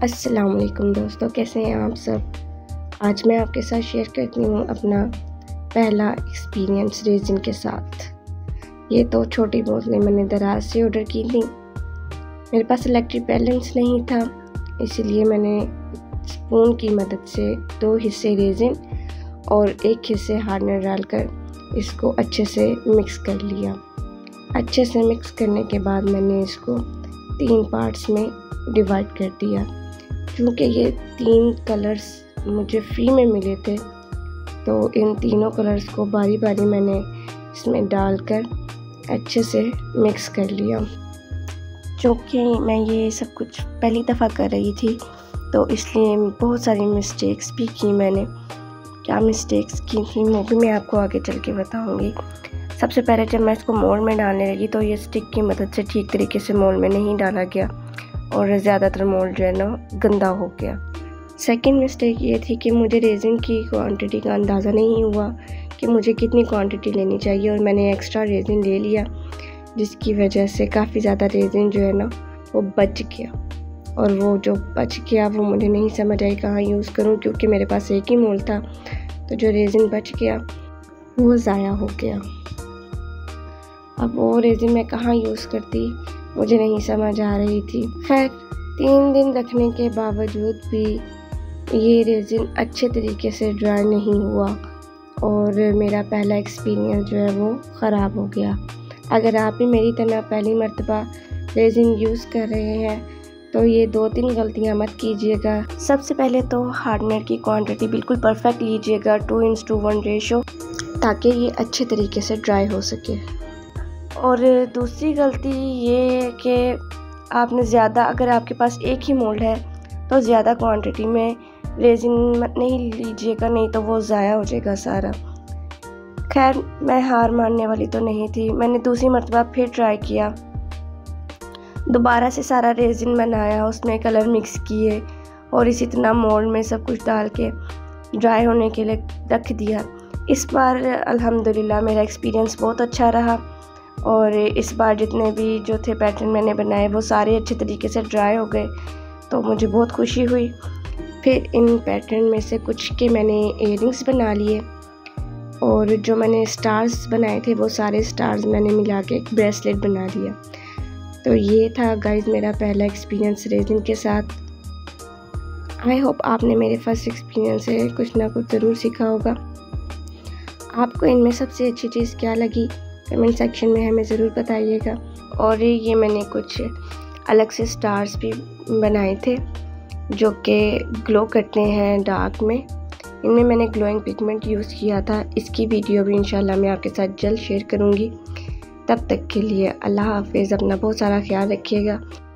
अस्सलाम वालेकुम दोस्तों, कैसे हैं आप सब। आज मैं आपके साथ शेयर करती हूँ अपना पहला एक्सपीरियंस रेजिन के साथ। ये तो छोटी बोतलें मैंने दराज से ऑर्डर की थी। मेरे पास इलेक्ट्रिक बैलेंस नहीं था, इसीलिए मैंने स्पून की मदद से 2 हिस्से रेजिन और 1 हिस्से हार्डनर डालकर इसको अच्छे से मिक्स कर लिया। अच्छे से मिक्स करने के बाद मैंने इसको 3 पार्ट्स में डिवाइड कर दिया। क्योंकि ये 3 कलर्स मुझे फ्री में मिले थे, तो इन तीनों कलर्स को बारी बारी मैंने इसमें डालकर अच्छे से मिक्स कर लिया। क्योंकि मैं ये सब कुछ पहली दफ़ा कर रही थी, तो इसलिए बहुत सारी मिस्टेक्स भी की मैंने। क्या मिस्टेक्स की थी वो भी मैं आपको आगे चल के बताऊँगी। सबसे पहले जब मैं इसको मोल्ड में डालने लगी, तो ये स्टिक की मदद से ठीक तरीके से मोल्ड में नहीं डाला गया और ज़्यादातर मोल्ड जो है ना गंदा हो गया। सेकंड मिस्टेक ये थी कि मुझे रेजिन की क्वांटिटी का अंदाज़ा नहीं हुआ कि मुझे कितनी क्वांटिटी लेनी चाहिए, और मैंने एक्स्ट्रा रेजिन ले लिया, जिसकी वजह से काफ़ी ज़्यादा रेजिन जो है ना वो बच गया। और वो जो बच गया वो मुझे नहीं समझ आई कहाँ यूज़ करूँ, क्योंकि मेरे पास एक ही मोल्ड था। तो जो रेजिन बच गया वो ज़ाया हो गया। अब वो रेजिन मैं कहाँ यूज़ करती मुझे नहीं समझ आ रही थी। खैर 3 दिन रखने के बावजूद भी ये रेजिन अच्छे तरीके से ड्राई नहीं हुआ और मेरा पहला एक्सपीरियंस जो है वो ख़राब हो गया। अगर आप भी मेरी तरह पहली मर्तबा रेजिन यूज़ कर रहे हैं तो ये 2-3 गलतियां मत कीजिएगा। सबसे पहले तो हार्डनर की क्वांटिटी बिल्कुल परफेक्ट लीजिएगा, 2:1 रेशो, ताकि ये अच्छे तरीके से ड्राई हो सके। और दूसरी गलती ये है कि आपने ज़्यादा, अगर आपके पास एक ही मोल्ड है तो ज़्यादा क्वांटिटी में रेजिन नहीं लीजिएगा, नहीं तो वो ज़ाया हो जाएगा सारा। खैर मैं हार मानने वाली तो नहीं थी। मैंने दूसरी मर्तबा फिर ट्राई किया, दोबारा से सारा रेजिन बनाया, उसमें कलर मिक्स किए और इसी तरह मोल्ड में सब कुछ डाल के ड्राई होने के लिए रख दिया। इस बार अल्हम्दुलिल्लाह मेरा एक्सपीरियंस बहुत अच्छा रहा और इस बार जितने भी जो थे पैटर्न मैंने बनाए वो सारे अच्छे तरीके से ड्राई हो गए, तो मुझे बहुत खुशी हुई। फिर इन पैटर्न में से कुछ के मैंने इयररिंग्स बना लिए और जो मैंने स्टार्स बनाए थे वो सारे स्टार्स मैंने मिला के एक ब्रेसलेट बना दिया। तो ये था गाइस मेरा पहला एक्सपीरियंस रेजिन के साथ। आई होप आपने मेरे फर्स्ट एक्सपीरियंस से कुछ ना कुछ ज़रूर सीखा होगा। आपको इनमें सबसे अच्छी चीज़ क्या लगी कमेंट सेक्शन में हमें ज़रूर बताइएगा। और ये मैंने कुछ अलग से स्टार्स भी बनाए थे जो कि ग्लो करते हैं डार्क में। इनमें मैंने ग्लोइंग पिगमेंट यूज़ किया था। इसकी वीडियो भी इंशाल्लाह मैं आपके साथ जल्द शेयर करूँगी। तब तक के लिए अल्लाह हाफिज़। अपना बहुत सारा ख्याल रखिएगा।